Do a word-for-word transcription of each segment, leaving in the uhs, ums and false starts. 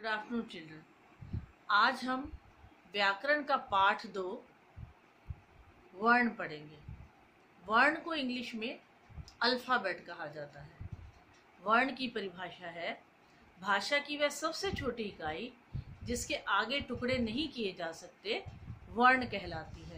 Good afternoon children. आज हम व्याकरण का पाठ दो वर्ण पढ़ेंगे। वर्ण को इंग्लिश में अल्फ़ाबेट कहा जाता है। वर्ण की परिभाषा है भाषा की वह सबसे छोटी इकाई जिसके आगे टुकड़े नहीं किए जा सकते, वर्ण कहलाती है।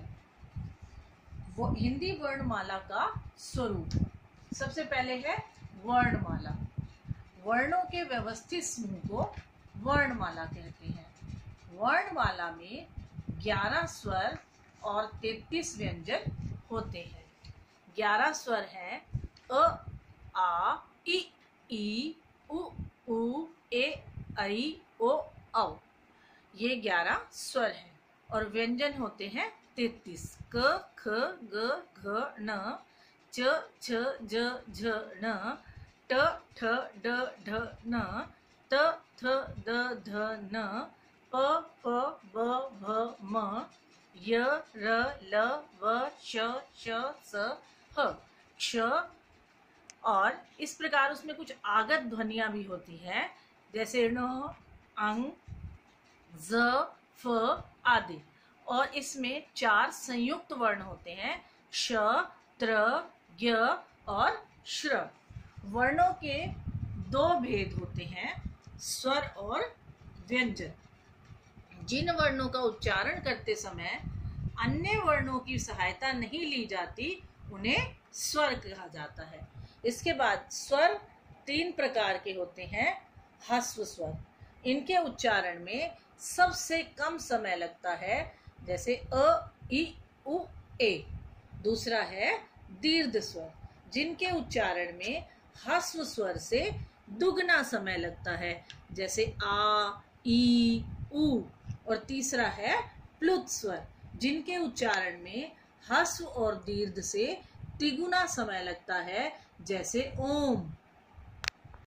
वो हिंदी वर्णमाला का स्वरूप सबसे पहले है वर्णमाला। वर्णों के व्यवस्थित समूह को वर्णमाला कहते हैं। वर्णमाला में ग्यारह स्वर और तैंतीस व्यंजन होते हैं। ग्यारह स्वर हैं अ, आ, इ, ई, उ, ऊ, ए, ऐ, ओ, औ। ये ग्यारह स्वर हैं और व्यंजन होते हैं तैंतीस। क, ख, ग, घ, न, च, छ, ज, झ, न, ट, ठ, ड, ढ, न, त, थ, द, ध, न, प, फ, ब, भ, म, य, र, ल, व, श, श, स, ह, क्ष। और इस प्रकार उसमें कुछ आगत ध्वनियां भी होती हैं, जैसे ण, अंग, ज, फ आदि। और इसमें चार संयुक्त वर्ण होते हैं, श, त्र, ज्ञ और श्र। वर्णों के दो भेद होते हैं, स्वर और व्यंजन। जिन वर्णों का उच्चारण करते समय अन्य वर्णों की सहायता नहीं ली जाती, उन्हें स्वर कहा जाता है। इसके बाद स्वर तीन प्रकार के होते हैं। ह्रस्व स्वर, इनके उच्चारण में सबसे कम समय लगता है, जैसे अ, इ, उ, ए। दूसरा है दीर्घ स्वर, जिनके उच्चारण में ह्रस्व स्वर से दुगना समय लगता है, जैसे आ, ई, उ। और तीसरा है प्लुत स्वर, जिनके उच्चारण में ह्रस्व और दीर्घ से तिगुना समय लगता है, जैसे ओम।